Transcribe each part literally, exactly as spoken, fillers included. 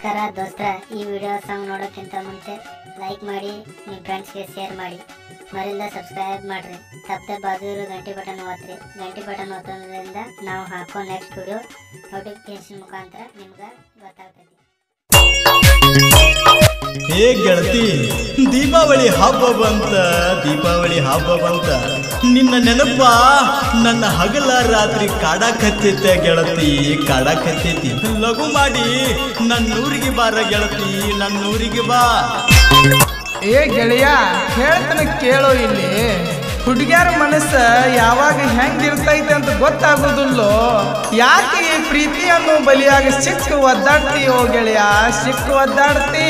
ನಮಸ್ಕಾರ ದೋಸ್ತರ, ಈ ವಿಡಿಯೋ ಸಾಂಗ್ ನೋಡೋಕ್ಕಿಂತ ಮುಂಚೆ ಲೈಕ್ ಮಾಡಿ, ನಿಮ್ಮ ಫ್ರೆಂಡ್ಸ್ಗೆ ಶೇರ್ ಮಾಡಿ, ಮರಿಂದ ಸಬ್ಸ್ಕ್ರೈಬ್ ಮಾಡಿರಿ. ತಪ್ಪದೆ ಬಾಜು ಇರೋ ಗಂಟೆ ಬಟನ್ ಒತ್ತಿರಿ. ಗಂಟೆ ಬಟನ್ ಒತ್ತೋದ್ರಿಂದ ನಾವು ಹಾಕೋ ನೆಕ್ಸ್ಟ್ ವಿಡಿಯೋ ನೋಟಿಫಿಕೇಶನ್ ಮುಖಾಂತರ ನಿಮ್ಗೆ ಗೊತ್ತಾಗ್ತೈತಿ. ಹೇ ಗೆಳತಿ, ದೀಪಾವಳಿ ಹಬ್ಬ ಬಂತ ದೀಪಾವಳಿ ಹಬ್ಬ ಬಂತ ನಿನ್ನ ನೆನಪ ನನ್ನ ಹಗಲ ರಾತ್ರಿ ಕಾಡಾಕತ್ತೈತೆ ಗೆಳತಿ, ಕಾಡಾಕತ್ತೈತಿ. ಲಘು ಮಾಡಿ ನನ್ನೂರಿಗೆ ಬಾರ ಗೆಳತಿ, ನನ್ನೂರಿಗೆ ಬಾ. ಏ ಗೆಳೆಯ, ಹೇಳ್ತಾನೆ ಕೇಳೋ. ಇಲ್ಲಿ ಹುಡುಗಿಯರ ಮನಸ್ಸ ಯಾವಾಗ ಹೆಂಗಿರ್ತೈತೆ ಅಂತ ಗೊತ್ತಾಗೋದಿಲ್ಲೋ. ಯಾಕೆ ಈ ಪ್ರೀತಿಯನ್ನು ಬಲಿಯಾಗಿ ಸಿಕ್ಕು ಒದ್ದಾಡ್ತಿ ಓ ಗೆಳೆಯ, ಸಿಕ್ಕು ಒದ್ದಾಡ್ತಿ.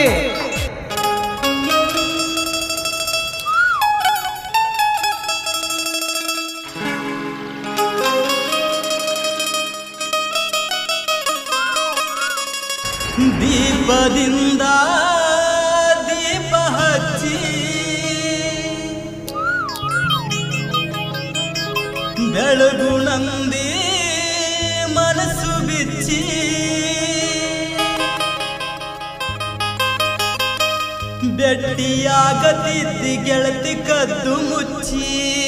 ದೀಪದಿಂದ ದೀಪ ಹಚ್ಚಿ ಬೆಳಗು ನಂದಿ ಮನಸ್ಸು ಬಿಚ್ಚಿ ಬೆಟ್ಟಿಯಾಗತಿದ್ದಿ ಗೆಳತಿ ಕದ್ದು ಮುಚ್ಚಿ.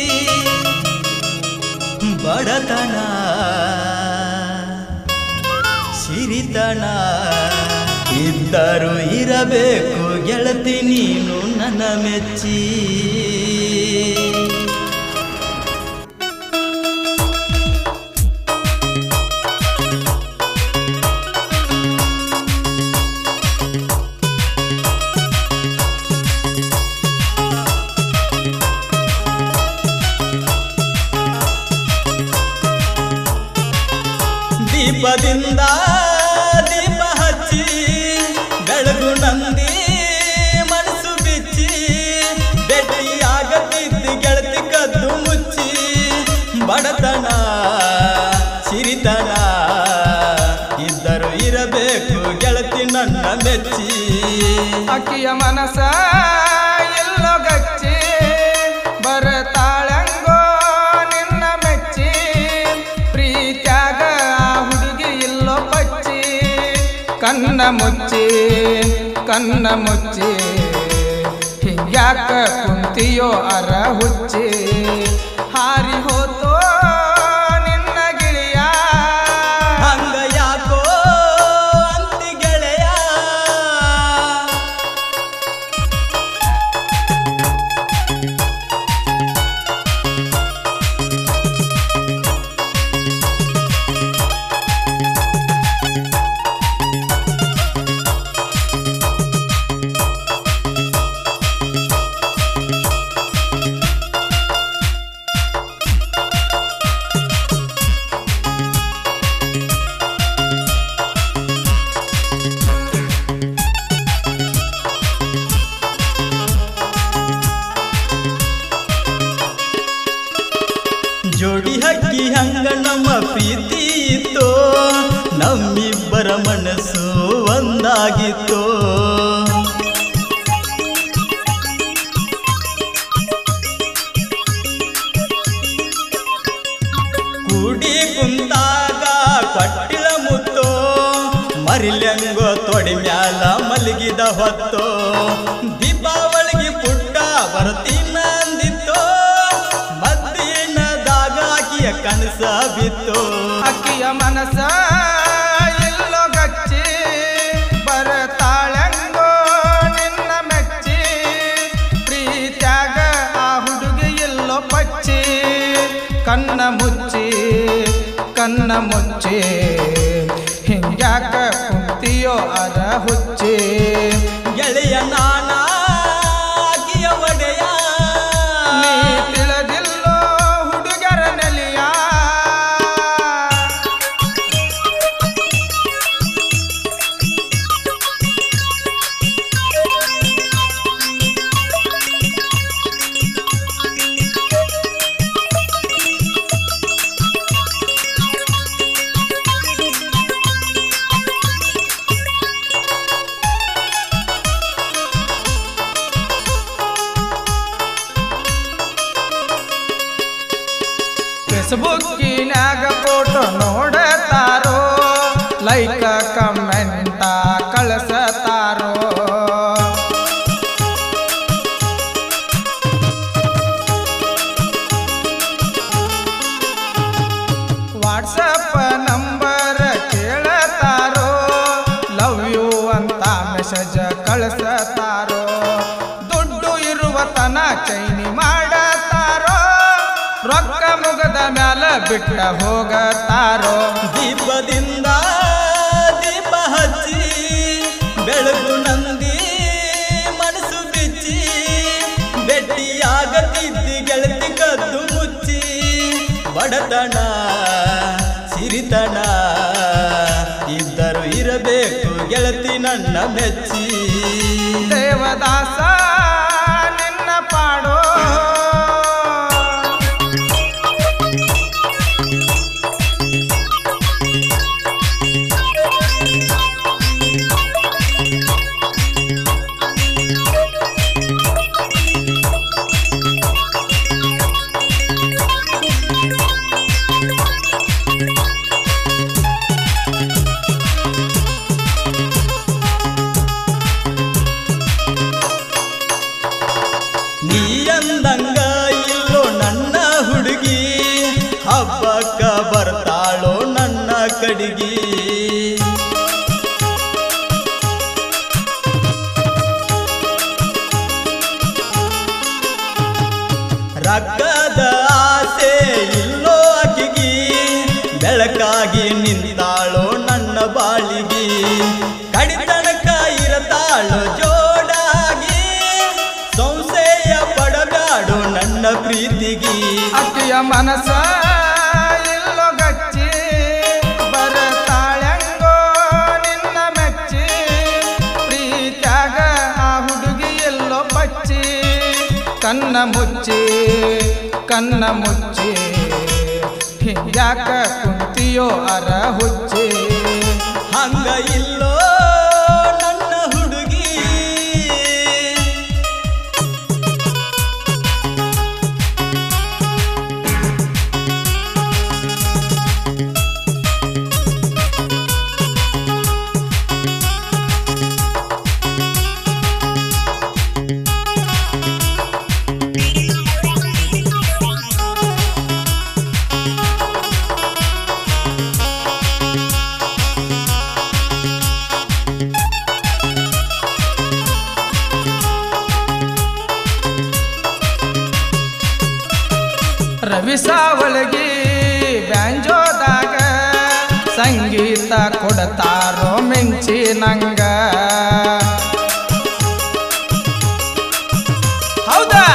ಬಡತನ ಸಿರಿತನ ಇದ್ದರೂ ಇರಬೇಕು ಗೆಳತಿ ನೀನು ನನ್ನ ಮೆಚ್ಚಿ. ದೀಪದಿಂದ ದೀಪ ಹಚ್ಚಿ ಬೆಳಗು ನಂದಿ ಮನಸ್ಸು ಬಿಚ್ಚಿ ಬೆಟ್ಟಿಯಾಗತಿದ್ದಿ ಗೆಳತಿ ಕದ್ದು ಮುಚ್ಚಿ. ಬಡತನ ಸಿರಿತನ ಇದ್ದರೂ ಇರಬೇಕು ಗೆಳತಿ ನನ್ನ ಮೆಚ್ಚಿ. ಅಕ್ಕಿಯ ಮನಸ ಎಲ್ಲೋ ಗಚ್ಚಿ ಬರತಾಳಂಗೋ ನಿನ್ನ ಮೆಚ್ಚಿ. ಪ್ರೀತ್ಯಾಗ ಹುಡುಗಿ ಇಲ್ಲೋ ಪಚ್ಚಿ, ಕಣ್ಣ ಮುಚ್ಚಿ ಕಣ್ಣ ಮುಚ್ಚಿ. ಹಿಂಗ್ಯಾಕ ಕುಂತಿಯೋ ಅರ ಹುಚ್ಚಿ. ಹಾರಿ ಹೋತೋ ನಿನ್ನ ಗಿಳಿಯ, ಹಂಗ ಯಾಕೋ ಅಂತಿ ಗೆಳೆಯ. ಜೋಡಿ ಹಕ್ಕಿ ಹಂಗ ನಮ್ಮ ಪ್ರೀತಿ ಇತ್ತೋ, ನಮ್ಮಿಬ್ಬರ ಮನಸ್ಸು ಒಂದಾಗಿತ್ತೋ. ಕೂಡಿ ಕುಂತಾಗ ಕೊಟ್ಟಿಳ ಮುತ್ತೋ, ಮರಿಲೆಂಗೋ ತೊಡಿ ಮ್ಯಾಲ ಮಲಗಿದ ಹೊತ್ತೋ. ದೀಪಾವಳಿಗೆ ಪುಟ್ಟ ಬರ್ತೀನ ಅಂದಿತ್ತೋ, ಕನಸ ಬಿತ್ತು. ಅಕ್ಕಿಯ ಮನಸ ಎಲ್ಲೋ ಗಚ್ಚಿ ಬರತಾಳಂಗೋ ನಿನ್ನ ಮೆಚ್ಚಿ. ಪ್ರೀತ್ಯಾಗ ಆ ಹುಡುಗಿ ಎಲ್ಲೋ ಪಚ್ಚಿ, ಕಣ್ಣ ಮುಚ್ಚಿ ಕಣ್ಣ ಮುಚ್ಚಿ. ಹಿಂಗ್ಯಾಕ ಕುಂತಿಯೋ ಅರ ಹುಚ್ಚಿ. ಗೆಳೆಯ ನಾನ ಆಕಿಯ ಒಡೆಯ, ನೀ ತಿಳಿದಿಲ್ಲೋ ಹುಡುಗರ ನೆಲೆಯ. ಗಳಿಸತಾರೋ ದುಡ್ಡು ಇರುವ ತನ ಚೈನಿ ಮಾಡತಾರೋ ರೊಕ್ಕ ಮುಗದ ಮ್ಯಾಲ ಬಿಟ್ಟ ಹೋಗತಾರೋ ದೀಪದಿಂದ ದೀಪ ಹಚ್ಚಿ ಬೆಳಗು ನಂದಿ ಮನಸ್ಸು ಬಿಚ್ಚಿ ಭೆಟ್ಟಿಯಾಗತಿದ್ದಿ ಗೆಳತಿ ಕದ್ದು ಮುಚ್ಚಿ ಬಡತನ ಸಿರಿತನ ಇದ್ದರು ಇರಬೇಕು ಗೆಳತಿ ನನ್ನ ಮೆಚ್ಚಿ ದೇವದಾಸ ನಿನ್ನ ಪಾಡೋ ನೀಯಂದಂಗ ಇಲ್ಲೋ ನನ್ನ ಹುಡುಗಿ ಹಬ್ಬಕ್ಕ ಬರ್ತಾಳೋ ನನ್ನ ಕಡಿಗಿ ರಕ್ಕದ ಆಸೆ ಇಲ್ಲೋ ಆಕಿಗಿ ಬೆಳಕಾಗಿ ನಿಂತಾಳೋ ನನ್ನ ಬಾಳಿಗಿ ಕಡಿತನಕ ಇರತಾಳೋ ಜೋಡಾಗಿ ಸಂಶಯ ಪಡಬ್ಯಾಡು ನನ್ನ ಪ್ರೀತಿಗಿ ಅಕ್ಕಿಯ ಮನಸ ಇಲ್ಲೋ ಗಚ್ಚಿ ಬರತಾಳೆಂಗೋ ನಿನ್ನ ಮೆಚ್ಚಿ ಪ್ರೀತ್ಯಾಗ ಆ ಹುಡುಗಿ ಎಲ್ಲೋ ಪಚ್ಚಿ ಕನ್ನ ಮುಚ್ಚಿ ಕನ್ನ ಮುಚ್ಚಿ ಹಿಂಗ್ಯಾಕ ಕುಂತಿಯೋ ಅರ ಹುಚ್ಚಿ ಹಂಗ ಇಲ್ಲೋ ನನ್ನ ಹುಡುಗಿ ರವಿ ಸಾವಳಗಿ ಬ್ಯಾಂಜೋದಾಗ ಸಂಗೀತ ಕೊಡ್ತಾರೋ ಮಿಂಚಿ ನಂಗ ಹೌದಾ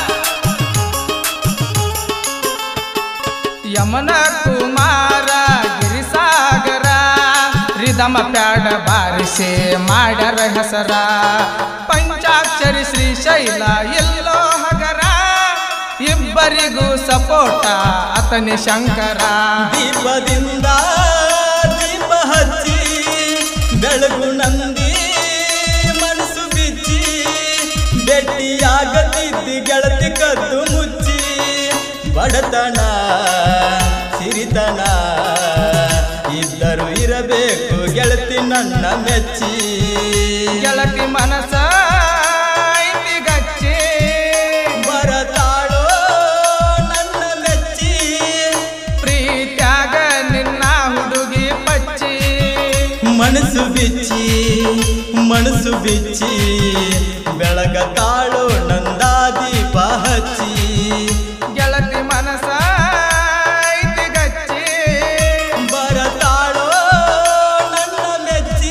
ಯಮನ ಕುಮಾರ ಗಿರಿಸಾಗರ ರಿದಮ ಪ್ಯಾಡ ಬಾರಿಸಿ ಮಾಡ್ಯಾರ ಹೆಸರ ಪಂಚಾಕ್ಷರಿ ಶ್ರೀಶೈಲ ಎಲ್ಲೋ ಹಗರ ಇಬ್ಬರಿಗೂ ಸಪೋಟ ಅತನಿ ಶಂಕರ ದೀಪದಿಂದ ದೀಪ ಹಚ್ಚಿ ಬೆಳಗು ನಂದಿ ಮನಸ್ಸು ಬಿಚ್ಚಿ ಭೆಟ್ಟಿಯಾಗತಿದ್ದಿ ಗೆಳತಿ ಕದ್ದು ಮುಚ್ಚಿ ಬಡತನ ಸಿರಿತನ ಇದ್ದರು ಇರಬೇಕು ಗೆಳತಿ ನನ್ನ ಮೆಚ್ಚಿ ಗೆಳತಿ ಮನಸ ಐತಿ ಗಚ್ಚಿ ಬರತಾಳೋ ನನ್ನ ಮೆಚ್ಚಿ ಪ್ರೀತ್ಯಾಗ ನಿನ್ನ ಹುಡುಗಿ ಪಚ್ಚಿ ಮನಸ್ಸು ಬಿಚ್ಚಿ ಮನಸ್ಸು ಬಿಚ್ಚಿ ಬೆಳಗತಾಳೋ ನಂದ ದೀಪ ಹಚ್ಚಿ ಗೆಳತಿ ಮನಸ ಐತಿ ಗಚ್ಚಿ ಬರತಾಳೋ ನನ್ನ ಮೆಚ್ಚಿ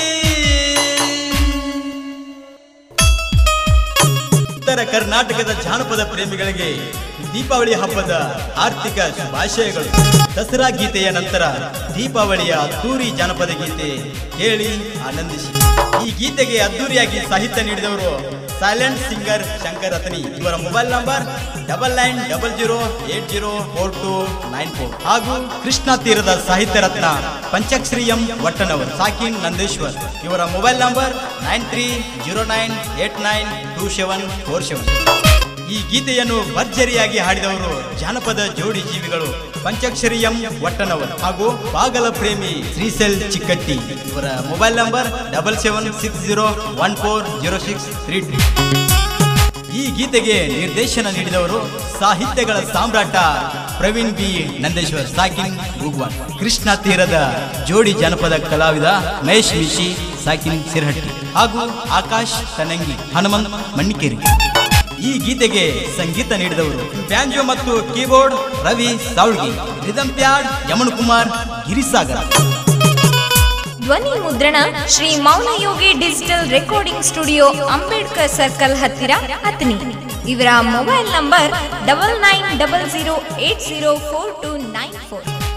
ಉತ್ತರ ಕರ್ನಾಟಕದ ಜಾನಪದ ಪ್ರೇಮಿಗಳಿಗೆ ದೀಪಾವಳಿ ಹಬ್ಬದ ಆರ್ಥಿಕ ಶುಭಾಶಯಗಳು. ದಸರಾ ಗೀತೆಯ ನಂತರ ದೀಪಾವಳಿಯ ಅದ್ದೂರಿ ಜಾನಪದ ಗೀತೆ ಕೇಳಿ ಆನಂದಿಸಿ. ಈ ಗೀತೆಗೆ ಅದ್ದೂರಿಯಾಗಿ ಸಾಹಿತ್ಯ ನೀಡಿದವರು ಸೈಲೆಂಟ್ ಸಿಂಗರ್ ಶಂಕರ್ ರತ್ನಿ. ಇವರ mobile number double nine double zero eight zero four two nine four ಹಾಗೂ ಕೃಷ್ಣ ತೀರದ ಸಾಹಿತ್ಯ ರತ್ನ ಪಂಚಾಕ್ಷರಿ ಎಂ ವಟ್ಟನವರ್ ಸಾಕಿನ್ ನಂದೇಶ್ವರ್. ಇವರ mobile number nine three zero nine eight nine two seven four seven. ಈ ಗೀತೆಯನ್ನು ಭರ್ಜರಿಯಾಗಿ ಹಾಡಿದವರು ಜಾನಪದ ಜೋಡಿ ಜೀವಿಗಳು ಪಂಚಾಕ್ಷರಿ ಎಂ ವಟ್ಟನವರ್ ಹಾಗೂ ಬಾಗಲ ಪ್ರೇಮಿ ಶ್ರೀಸೆಲ್ ಚಿಕ್ಕಟ್ಟಿ. ಇವರ mobile number double seven six zero one four zero six three two. ಈ ಗೀತೆಗೆ ನಿರ್ದೇಶನ ನೀಡಿದವರು ಸಾಹಿತ್ಯಗಳ ಸಾಮ್ರಾಟ ಪ್ರವೀಣ್ ಬಿ ನಂದೇಶ್ವರ್ ಸಾಕಿನ್ ಗೂಗ್ವಾನ್. ಕೃಷ್ಣ ತೀರದ ಜೋಡಿ ಜಾನಪದ ಕಲಾವಿದ ಮಹೇಶ್ ಮಿಶಿ ಸಾಕಿನ್ ಸಿರಹಟ್ಟಿ ಹಾಗೂ ಆಕಾಶ್ ಕನಂಗಿ ಹನುಮಂತ್ ಮಣ್ಣಿಕೇರಿ. ಈ ಗೀತೆಗೆ ಸಂಗೀತ ನೀಡಿದವರು ಬ್ಯಾಂಜೋ ಮತ್ತು keyboard Ravi Savgi, rhythm pad Yaman Kumar Girisagar. ಧ್ವನಿ ಮುದ್ರಣ Shri Mounayogi digital recording studio, Ambedkar circle ಹತ್ತಿರ ಹತ್ನಿ. ಇವರ mobile number double nine double zero eight zero four two nine four.